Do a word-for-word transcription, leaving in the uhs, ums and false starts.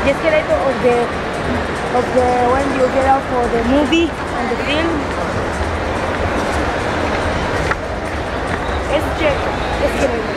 The escalator of the of the when you get out for the movie and the film. It's Sjec escalator.